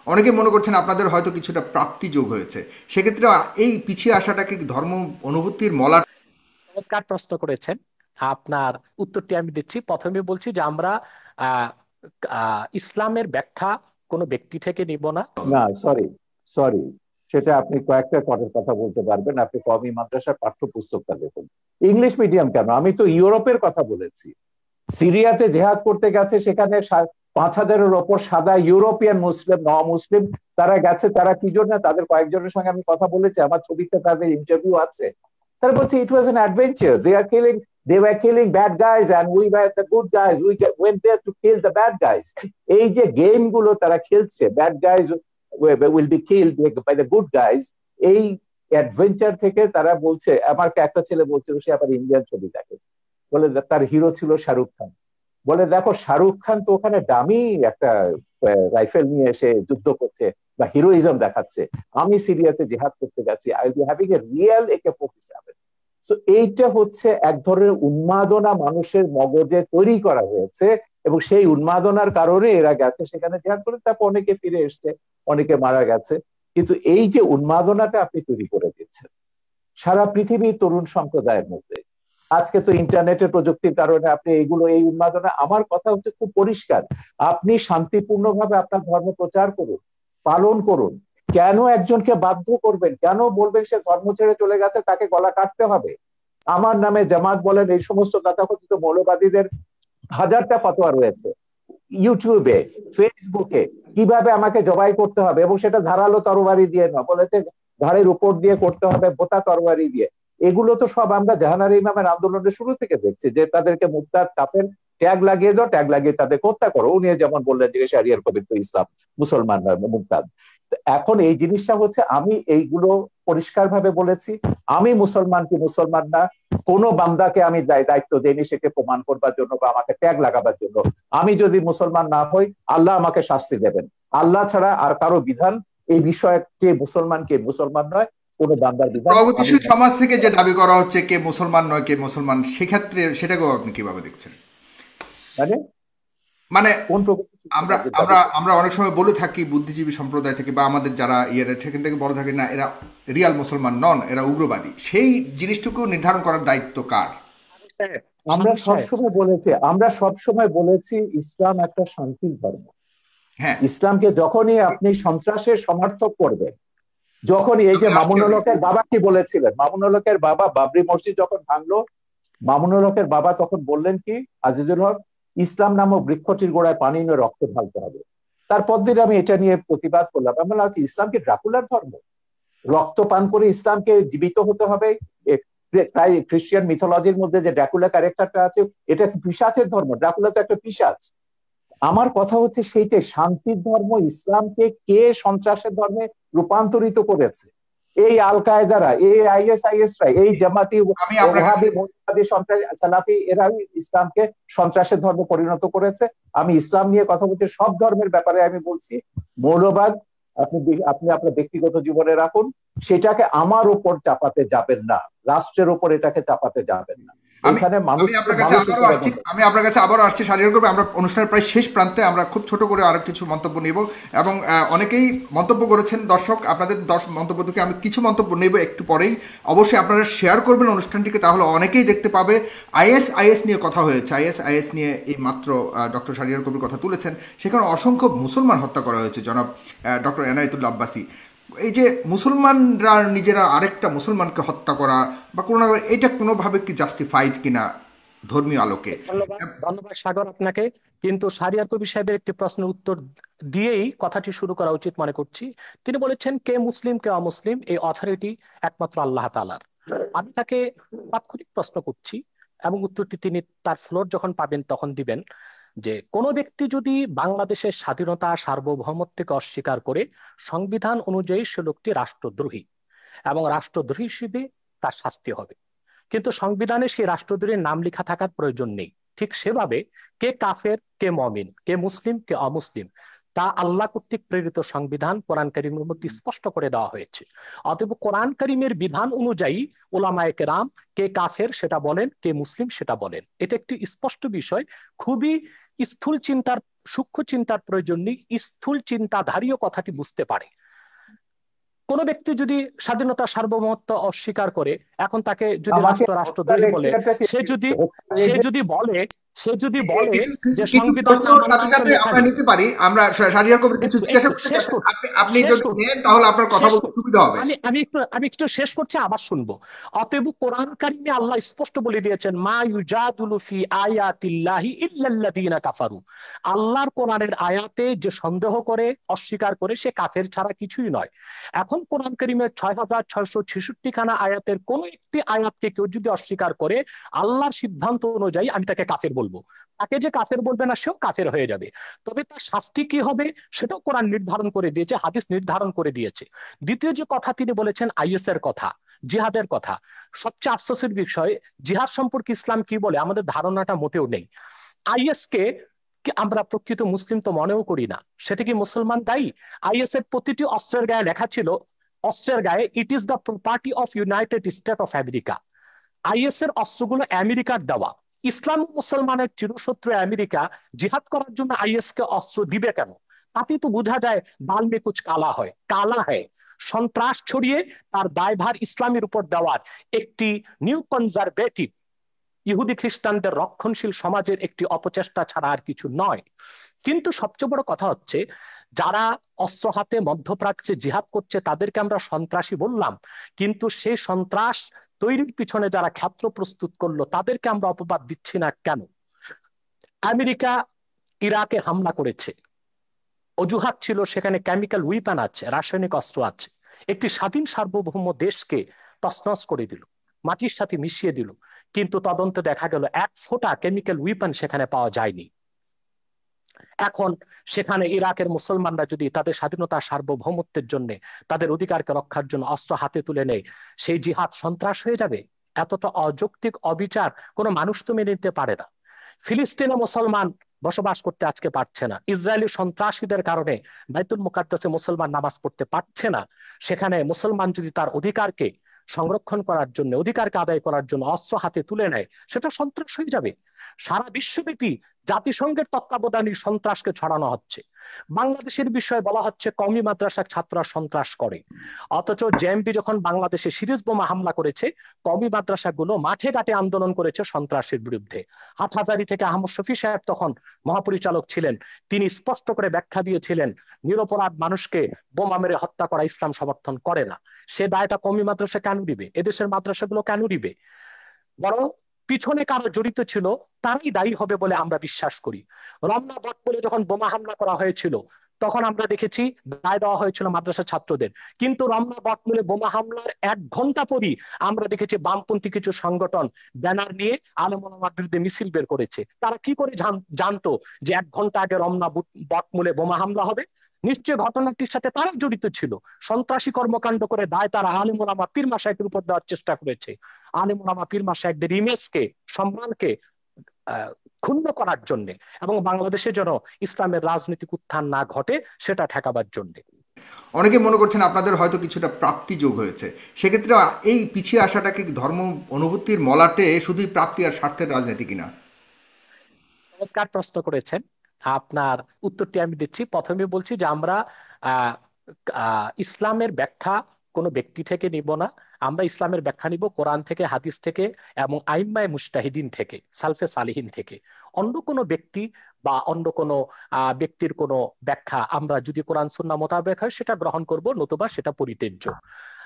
অনেকে মনে করছেন আপনাদের হয়তো কিছুটা প্রাপ্তি যোগ হয়েছে, সেক্ষেত্রে এই পিছিয়ে আসাটাকে কি ধর্ম অনুভূতির মলাট? চমৎকার প্রশ্ন করেছেন। আপনার উত্তরটি আমি দিচ্ছি। প্রথমে বলছি যে আমরা আহ, ইসলামের ব্যাখ্যা কোনো ব্যক্তি থেকে নিব না। না, সরি, সরি, সেটা আপনি কয়েকটা করের কথা বলতে পারবেন। আপনি কওমি মাদ্রাসার পাঠ্যপুস্তকটা দেখুন। ইংলিশ মিডিয়াম কেন, আমি তো ইউরোপের কথা বলেছি। সিরিয়াতে জেহাদ করতে গেছে, সেখানে 5,000-এর ওপর সাদা ইউরোপিয়ান মুসলিম, ন মুসলিম, তারা গেছে। তারা কি জন্য, তাদের কয়েকজনের সঙ্গে আমি কথা বলেছি, আমার ছবিতে তাদের ইন্টারভিউ আছে। তারা বলছে it was an adventure, they were killing bad guys and we were the good guys, we went there to kill the bad guys. এই যে গেম গুলো তারা খেলছে, bad guys will be killed by the good guys, এই adventure থেকে তারা বলছে। আমার একটা ছেলে বলছিল, সে আবার ইন্ডিয়ান ছবি দেখে, বলে তার হিরো ছিল শাহরুখ খান। বলে দেখো, শাহরুখ খান তো ওখানে দামি একটা রাইফেল নিয়ে এসে যুদ্ধ করছে বা হিরোইজম দেখাচ্ছে, আমি সিরিয়াতে জেহাদ করতে গেছি, I will be having a real AK-47। So এইটা হচ্ছে এক ধরনের উন্মাদনা মানুষের মগজে তৈরি করা হয়েছে, এবং সেই উন্মাদনার কারণে এরা গেছে সেখানে জেহাদ করে, তারপর অনেকে ফিরে এসছে, অনেকে মারা গেছে। কিন্তু এই যে উন্মাদনাটা আপনি তৈরি করে দিচ্ছেন সারা পৃথিবীর তরুণ সম্প্রদায়ের মধ্যে, আজকে তো ইন্টারনেটের প্রযুক্তির কারণে আপনি এইগুলো, এই উন্মাদনা, আমার কথা হচ্ছে খুব পরিষ্কার, আপনি শান্তিপূর্ণভাবে আপনার ধর্ম প্রচার করুন, পালন করুন। কেন একজনকে বাধ্য করবেন, কেন বলবেন সে ধর্ম ছেড়ে চলে গেছে তাকে গলা কাটতে হবে? আমার নামে জামাত বলেন, এই সমস্ত তথাকথিত মৌলবাদীদের হাজারটা ফতোয়া রয়েছে ইউটিউবে, ফেসবুকে, কিভাবে আমাকে জবাই করতে হবে, এবং সেটা ধারালো তরবারি দিয়ে না, বলেছে ঘাড়ের উপর দিয়ে করতে হবে, বোতা তরবারি দিয়ে। এগুলো তো সব আমরা জাহানারা ইমামের আন্দোলনের শুরু থেকে দেখছি, যে তাদেরকে মুরতাদ কাফের ট্যাগ লাগিয়ে দাও, ট্যাগ লাগিয়ে তাদেরকে হত্যা করো। উনি যেমন বললেন যে শারিয়ার পবিত্র ইসলাম, মুসলমান নয় মুরতাদ। এখন এই জিনিসটা হচ্ছে, আমি এইগুলো পরিষ্কার ভাবে বলেছি, আমি মুসলমান কি মুসলমান না কোন বান্দাকে আমি দায়িত্ব দেইনি সেকে প্রমাণ করবার জন্য বা আমাকে ট্যাগ লাগাবার জন্য। আমি যদি মুসলমান না হই, আল্লাহ আমাকে শাস্তি দেবেন। আল্লাহ ছাড়া আর কারো বিধান এই বিষয়ে, কে মুসলমান কে মুসলমান নয়, কোন বান্দার বিধান আমি প্রগতিশীল সমাজ থেকে যে দাবি করা হচ্ছে কে মুসলমান নয় কে মুসলমান, সেক্ষেত্রে সেটাকেও আপনি কিভাবে দেখছেন? মানে মানে কোন প্রগতিশীল আমরা দাবি আমরা করে? আমরা অনেক সময় বলে থাকি বুদ্ধিজীবী সম্প্রদায় থেকে বা আমাদের যারা ইয়ের সেখান থেকে বলে থাকি না এরা রিয়াল মুসলমান নন, এরা উগ্রবাদী। সেই জিনিসটুকু নির্ধারণ করার দায়িত্ব কার? সাহেব, আমরা শামীম সাহেব, সবসময় বলেছি, ইসলাম একটা শান্তির ধর্ম। হ্যাঁ, ইসলামকে যখনই আপনি সন্ত্রাসের সমর্থক করবেন, যখনই, এই আমি যে আসছি মামুনুল ওদিকে। হকের বাবা কি বলেছিলেন, মামুনুল হকের বাবা বাবরি মসজিদ যখন ভাঙলো, মামুনুল হকের বাবা তখন বললেন কি, আজিজুল হক, ইসলাম নামক বৃক্ষটির গোড়ায় পানি নিয়ে রক্ত ঢালতে হবে। তারপর দিন আমি এটা নিয়ে প্রতিবাদ করলাম, আমি বললাম আচ্ছা, ইসলাম কি ড্রাকুলার ধর্ম? রক্ত পান করে ইসলামকে জীবিত হতে হবে? তাই খ্রিস্টান মিথোলজির মধ্যে যে ড্রাকুলা ক্যারেক্টারটা আছে, এটা কি পিশাচের ধর্ম? ড্রাকুলা তো একটা পিশাচ। আমার কথা হচ্ছে সেইটাই, শান্তির ধর্ম ইসলামকে কে সন্ত্রাসের ধর্মে রূপান্তরিত করেছে? এই আল কায়দারা, এই ISIS-রা, এই জামাতি আমি আপনার কাছে ওহাবি মৌলবাদী সন্ত্রাসী সালাফি, এরাই ইসলামকে সন্ত্রাসের ধর্ম পরিণত করেছে। আমি ইসলাম নিয়ে কথা বলছি, সব ধর্মের ব্যাপারে আমি বলছি, মৌলবাদ আপনি আপনি আপনার ব্যক্তিগত জীবনে রাখুন, সেটাকে আমার উপর চাপাতে যাবেন না, রাষ্ট্রের উপর এটাকে চাপাতে যাবেন না। আমি এখানে মানুষ আমি আপনার কাছে মানুষ আবারও হিসেবে আসছি, শারীর করবে। আমরা অনুষ্ঠানের প্রায় শেষ প্রান্তে, আমরা খুব ছোট করে আরো কিছু মন্তব্য নেব। এবং অনেকেই মন্তব্য করেছেন, দর্শক আপনাদের মন্তব্য থেকে আমি কিছু মন্তব্য নেব একটু পরেই। অবশ্যই আপনারা শেয়ার করবেন অনুষ্ঠানটিকে, তাহলে অনেকেই দেখতে পাবে। ISIS নিয়ে কথা হয়েছে, ISIS নিয়ে এই মাত্র ডক্টর শাহরিয়ার কবির কথা তুলেছেন। সেখানে অসংখ্য মুসলমান হত্যা করা হয়েছে, জনাব ডক্টর এনায়েতুল্লাহ আব্বাসী। এই যে মুসলমানরা নিজেরা আরেকটা মুসলমানকে হত্যা করা বা কোনো, এটা কোনোভাবে কি জাস্টিফাইড কিনা ধর্মীয় আলোকে? ধন্যবাদ, ধন্যবাদ সাগর আপনাকে। কিন্তু শাহরিয়ার কবির সাহেবের একটি প্রশ্নের উত্তর দিয়েই কথাটি শুরু করা উচিত মনে করছি। তিনি বলেছেন কে মুসলিম কে অমুসলিম এই অথরিটি একমাত্র আল্লাহ তাআলার। আমি তাকে তাৎক্ষণিক প্রশ্ন করছি, এবং উত্তরটি তিনি তার ফ্লোর যখন পাবেন তখন দিবেন, যে কোন ব্যক্তি যদি বাংলাদেশের স্বাধীনতা সার্বভৌমত্বকে অস্বীকার করে, সংবিধান অনুযায়ী সে লোকটি রাষ্ট্রদ্রোহী, এবং রাষ্ট্রদ্রোহী হিসেবে তার শাস্তি হবে। কিন্তু সংবিধানে সেই রাষ্ট্রদ্রোহীর নাম লেখা থাকার প্রয়োজন নেই। ঠিক সেভাবে কে কাফের কে মমিন, কে মুসলিম কে অমুসলিম, তা আল্লাহ কর্তৃক প্রেরিত সংবিধান কোরআন কারীমের মধ্যে স্পষ্ট করে দেওয়া হয়েছে। অতএব কোরআন কারীমের বিধান অনুযায়ী ওলামায়ে কেরাম কে কাফের সেটা বলেন, কে মুসলিম সেটা বলেন। এটা একটি স্পষ্ট বিষয়। খুবই স্থূল চিন্তার সূক্ষ্ম চিন্তার প্রয়োজন নেই, স্থূল চিন্তাধারীও কথাটি বুঝতে পারে। কোন ব্যক্তি যদি স্বাধীনতা সার্বভৌমত্ব অস্বীকার করে, এখন তাকে যদি আমাকে রাষ্ট্রদ্রোহী বলে, সে যদি বলে কিছু যে কিছু সংবিধান প্রশ্ন সাথে সাথে আমরা নিতে পারি, আমরা শাহরিয়ার কবির কিছু জিজ্ঞাসা করতে চাচ্ছি, আপনি যদি নেন তাহলে আপনার কথা বলতে সুবিধা হবে। আমি একটু শেষ করছি, আবার শুনবো। অতএব কোরআন কারিমে আল্লাহ স্পষ্ট বলে দিয়েছেন, মা ইউজাদুলু ফি আয়াতিল্লাহি ইল্লাল্লাযীনা কাফারু। আল্লাহর কোরআনের আয়াতে যে সন্দেহ করে, অস্বীকার করে, সে কাফের ছাড়া কিছুই নয়। এখন কোরআন কারিমের 6666 খানা আয়াতের কোন একটি আয়াতকে কেউ যদি অস্বীকার করে, আল্লাহর সিদ্ধান্ত অনুযায়ী আমি তাকে কাফের বলবো। তাকে যে কাফের বলবে না, সেও কাফের হয়ে যাবে। তবে তার শাস্তি কি হবে সেটাও কোরআন নির্ধারণ করে দিয়েছে, হাদিস নির্ধারণ করে দিয়েছে। দ্বিতীয় যে কথা তিনি বলেছেন আইএস এর কথা, জিহাদের কথা, সবচেয়ে আফসোসের বিষয়, জিহাদ সম্পর্কে ইসলাম কি বলে আমাদের ধারণাটা মোটেও নেই। আইএস কে আমরা প্রকৃত মুসলিম তো মনেও করি না। সেটা কি মুসলমান দায়ী? আইএস এর প্রতিটি অস্ত্রের গায়ে লেখা ছিল, অস্ত্রের গায়ে, it is the property of United State of America. IS এর অস্ত্রগুলো আমেরিকার দেওয়া। ইসলাম ও মুসলমানের চিরশত্রু আমেরিকা জিহাদ করার জন্য আইএস কে অস্ত্র দিবে কেন? তাতে তো বোঝা যায় বাল মে কুছ কালা হয়, কালা হয়। সন্ত্রাস ছড়িয়ে তার দায়ভার ইসলামের উপর দেওয়ার একটি নিউ কনজারভেটিভ ইহুদি খ্রিস্টানদের রক্ষণশীল সমাজের একটি অপচেষ্টা ছাড়া আর কিছু নয়। কিন্তু সবচেয়ে বড় কথা হচ্ছে, যারা অস্ত্র হাতে মধ্যপ্রাচ্যে জিহাদ করছে তাদেরকে আমরা সন্ত্রাসী বললাম, কিন্তু সেই সন্ত্রাস তৈরির পিছনে যারা ক্ষেত্র প্রস্তুত করলো তাদেরকে আমরা অপবাদ দিচ্ছি না কেন? আমেরিকা ইরাকে হামলা করেছে, অজুহাত ছিল সেখানে কেমিক্যাল উইপন আছে, রাসায়নিক অস্ত্র আছে। একটি স্বাধীন সার্বভৌম দেশকে তছনছ করে দিল, মাটির সাথে মিশিয়ে দিল। কিন্তু তদন্তে দেখা গেল এক ফোঁটা কেমিক্যাল উইপন সেখানে পাওয়া যায়নি। এখন সেখানে ইরাকের মুসলমানরা যদি তাদের স্বাধীনতা সার্বভৌমত্বের জন্য, তাদের অধিকারকে রক্ষার জন্য অস্ত্র হাতে তুলে নেয়, সেই জিহাদ সন্ত্রাস হয়ে যাবে। এতটা অযৌক্তিক অবিচার কোনো মানুষ তো মেনে নিতে পারে না। ফিলিস্তিনে মুসলমান বসবাস করতে আজকে পারছে না, ইসরায়েলি সন্ত্রাসীদের কারণে বাইতুল মুকাদ্দাসে মুসলমান নামাজ পড়তে পারছে না। সেখানে মুসলমান যদি তার অধিকারকে সংরক্ষণ করার জন্য, অধিকারকে আদায় করার জন্য অস্ত্র হাতে তুলে নেয়, সেটা সন্ত্রাস হয়ে যাবে। সারা বিশ্বব্যাপী জাতিসংঘের তত্ত্বাবধানে সন্ত্রাসকে ছড়ানো হচ্ছে। বাংলাদেশের বিষয়ে বলা হচ্ছে কওমি মাদ্রাসার ছাত্ররা সন্ত্রাস করে, অথচ জেএমবি যখন বাংলাদেশে সিরিজ বোমা হামলা করেছে, কওমি মাদ্রাসাগুলো মাঠে ঘাটে আন্দোলন করেছে সন্ত্রাসের বিরুদ্ধে। হাটহাজারী থেকে আহমদ শফি সাহেব তখন মহাপরিচালক ছিলেন, তিনি স্পষ্ট করে ব্যাখ্যা দিয়েছিলেন নিরপরাধ মানুষকে বোমা মেরে হত্যা করা ইসলাম সমর্থন করে না। সে দায়টা কওমি মাদ্রাসা কেন দিবে? এদেশের মাদ্রাসাগুলো কেন দিবে? বরং পিছনে কারা জড়িত ছিল তারাই দায়ী হবে বলে আমরা বিশ্বাস করি। রমনা বটমূলে যখন বোমা হামলা করা হয়েছিল, তখন আমরা দেখেছি দায় দেওয়া হয়েছিল মাদ্রাসা ছাত্রদের। কিন্তু রমনা বটমূলে বোমা হামলার 1 ঘন্টা পরই আমরা দেখেছি বামপন্থী কিছু সংগঠন ব্যানার নিয়ে আলেম ওলামার বিরুদ্ধে মিছিল বের করেছে। তারা কি করে জানতো যে 1 ঘন্টা আগে রমনা বটমূলে বোমা হামলা হবে? নিশ্চয় ঘটনাটির সাথে তারা জড়িত ছিল। সন্ত্রাসী কর্মকাণ্ড করে দায় তারা আলেম ওলামা পীর মাশায়েখের উপর দেওয়ার চেষ্টা করেছে। আলেম ওলামা পীর মাশায়েখদের ইমেজকে, সম্মানকে ক্ষুণ্ণ করার জন্য, এবং বাংলাদেশে যেন ইসলামের রাজনৈতিক উত্থান না ঘটে সেটা ঠেকাবার জন্য। অনেকে মনে করছেন আপনাদের হয়তো কিছুটা প্রাপ্তি যোগ হয়েছে। সেক্ষেত্রে এই পিছিয়ে আসাটাকে ধর্ম অনুভূতির মলাটে শুধুই প্রাপ্তি আর স্বার্থের রাজনীতি কিনা? চমৎকার প্রশ্ন করেছেন। আপনার উত্তরটি আমি দিচ্ছি। প্রথমে বলছি যে আমরা ইসলামের ব্যাখ্যা কোনো ব্যক্তি থেকে নিব না। আমরা ইসলামের ব্যাখ্যা নিব কোরআন থেকে, হাদিস থেকে, এবং আইম্মায়ে মুজতাহিদিন থেকে, সালফে সালিহিন থেকে। অন্য কোনো ব্যক্তি বা অন্য কোনো ব্যক্তির কোনো ব্যাখ্যা আমরা যদি কোরআন সুন্নাহ মোতাবেক হয় সেটা গ্রহণ করব, নতুবা সেটা পরিত্যাজ্য।